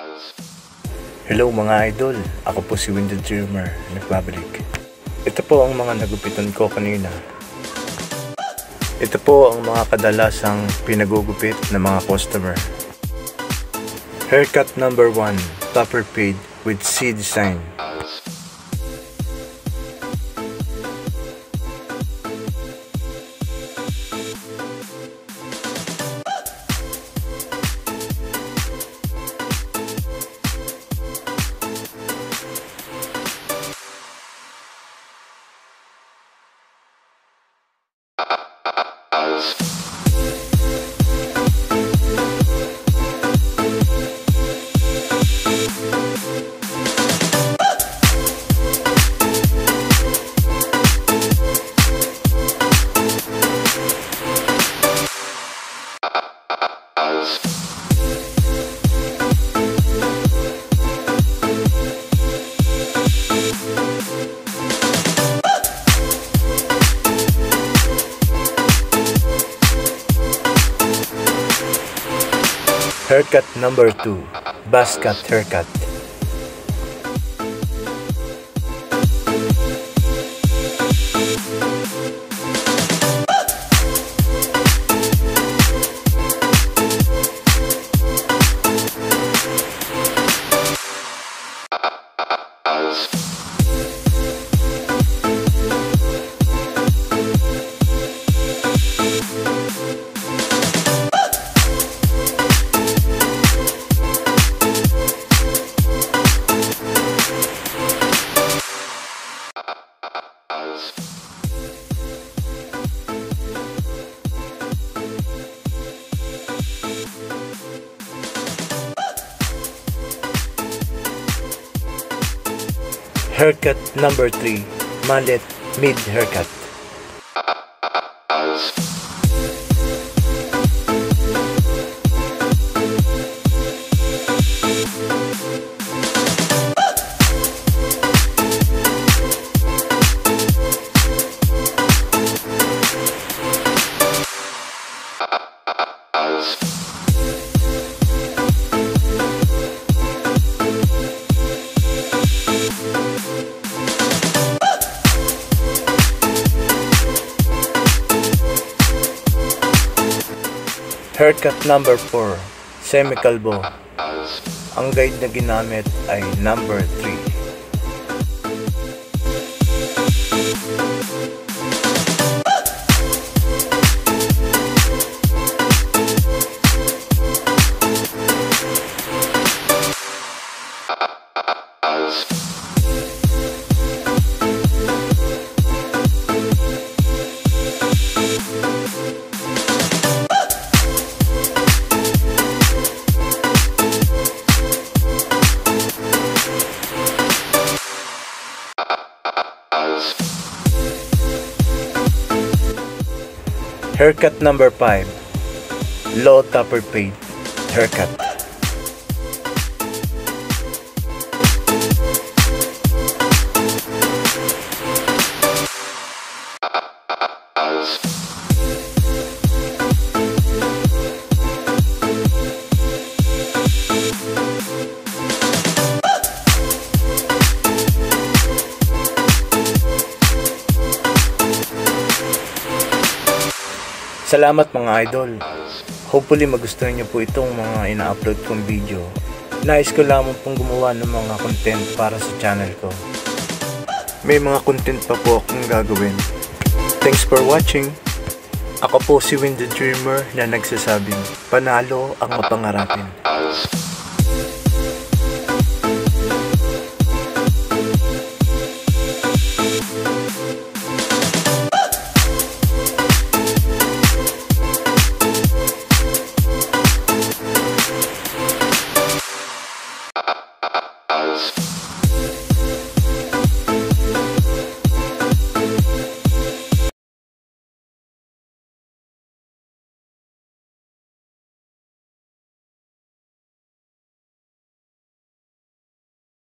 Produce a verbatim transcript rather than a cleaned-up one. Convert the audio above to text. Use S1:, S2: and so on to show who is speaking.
S1: Hello mga idol, ako po si Wind the Dreamer, nagbabalik. Ito po ang mga nagupitan ko kanina. Ito po ang mga kadalasang pinagugupit ng mga customer. Haircut number one, topper fade with C design. Haircut number two, buzz cut haircut. Haircut number three, mullet mid haircut. Haircut number four, semi-kalbo. Ang guide na ginamit ay number three. Haircut number five, low topper fade haircut. Salamat mga idol. Hopefully magustuhan nyo po itong mga ina-upload kong video. Nais ko lamang pong gumawa ng mga content para sa channel ko. May mga content pa po akong gagawin. Thanks for watching. Ako po si Wind the Dreamer na nagsasabing, panalo ang mapangarapin.